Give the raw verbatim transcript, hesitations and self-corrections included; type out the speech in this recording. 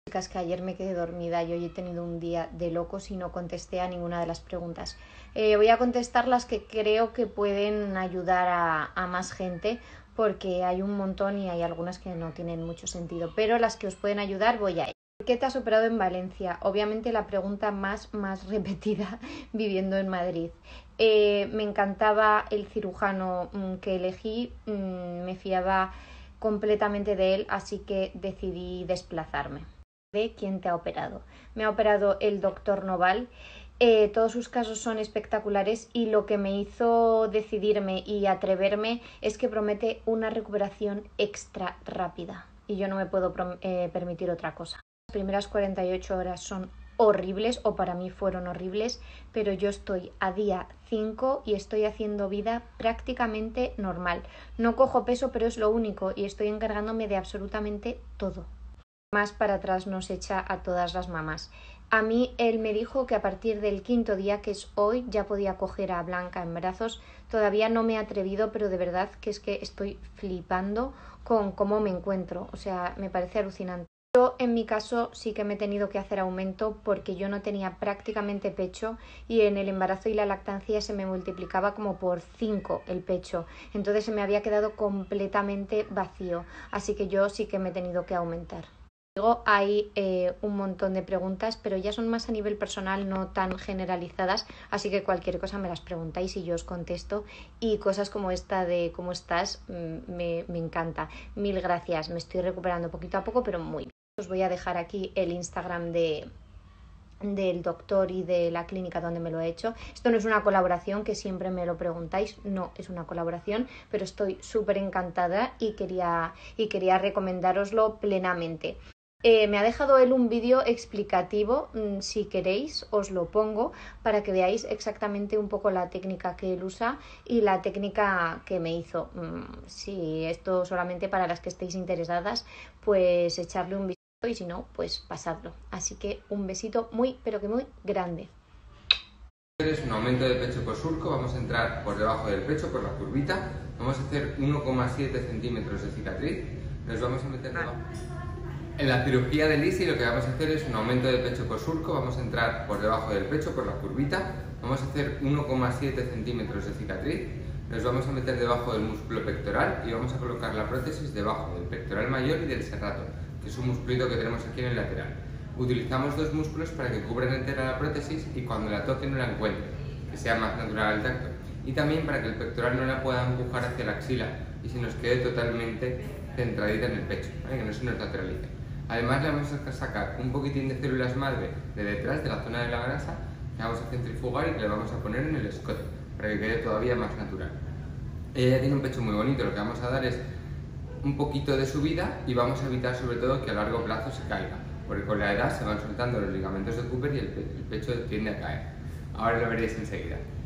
Es que ayer me quedé dormida y hoy he tenido un día de locos y no contesté a ninguna de las preguntas. Eh, voy a contestar las que creo que pueden ayudar a, a más gente, porque hay un montón y hay algunas que no tienen mucho sentido, pero las que os pueden ayudar voy a ello. ¿Por qué te has operado en Valencia? Obviamente la pregunta más, más repetida viviendo en Madrid. Eh, me encantaba el cirujano mmm, que elegí, mmm, me fiaba completamente de él, así que decidí desplazarme. De quién te ha operado. Me ha operado el doctor Noval. Eh, todos sus casos son espectaculares y lo que me hizo decidirme y atreverme es que promete una recuperación extra rápida y yo no me puedo eh, permitir otra cosa. Las primeras cuarenta y ocho horas son horribles, o para mí fueron horribles, pero yo estoy a día cinco y estoy haciendo vida prácticamente normal. No cojo peso, pero es lo único, y estoy encargándome de absolutamente todo. Más para atrás nos echa a todas las mamás. A mí él me dijo que a partir del quinto día, que es hoy, ya podía coger a Blanca en brazos. Todavía no me he atrevido, pero de verdad que es que estoy flipando con cómo me encuentro. O sea, me parece alucinante. Yo en mi caso sí que me he tenido que hacer aumento porque yo no tenía prácticamente pecho y en el embarazo y la lactancia se me multiplicaba como por cinco el pecho. Entonces se me había quedado completamente vacío. Así que yo sí que me he tenido que aumentar. Luego hay eh, un montón de preguntas, pero ya son más a nivel personal, no tan generalizadas, así que cualquier cosa me las preguntáis y yo os contesto. Y cosas como esta de cómo estás, me, me encanta. Mil gracias, me estoy recuperando poquito a poco, pero muy bien. Os voy a dejar aquí el Instagram de, del doctor y de la clínica donde me lo he hecho. Esto no es una colaboración, que siempre me lo preguntáis, no es una colaboración, pero estoy súper encantada y quería, y quería recomendároslo plenamente. Eh, me ha dejado él un vídeo explicativo, mmm, si queréis os lo pongo para que veáis exactamente un poco la técnica que él usa y la técnica que me hizo. Mm, si esto solamente para las que estéis interesadas, pues echarle un vistazo, y si no, pues pasadlo. Así que un besito muy, pero que muy grande. Es un aumento de pecho por surco. Vamos a entrar por debajo del pecho, por la curvita. Vamos a hacer uno coma siete centímetros de cicatriz. Nos vamos a meter debajo. En la cirugía de Lisi lo que vamos a hacer es un aumento de pecho por surco. Vamos a entrar por debajo del pecho, por la curvita. Vamos a hacer uno coma siete centímetros de cicatriz. Nos vamos a meter debajo del músculo pectoral y vamos a colocar la prótesis debajo del pectoral mayor y del serrato, que es un musculito que tenemos aquí en el lateral. Utilizamos dos músculos para que cubran entera la prótesis y cuando la toque no la encuentre, que sea más natural al tacto. Y también para que el pectoral no la pueda empujar hacia la axila y se nos quede totalmente centradita en el pecho, ¿vale? Que no se nos lateralice. Además le vamos a sacar un poquitín de células madre de detrás, de la zona de la grasa, que vamos a centrifugar y que le vamos a poner en el escote, para que quede todavía más natural. Ella ya tiene un pecho muy bonito, lo que vamos a dar es un poquito de subida y vamos a evitar sobre todo que a largo plazo se caiga, porque con la edad se van soltando los ligamentos de Cooper y el, pe el pecho tiende a caer. Ahora lo veréis enseguida.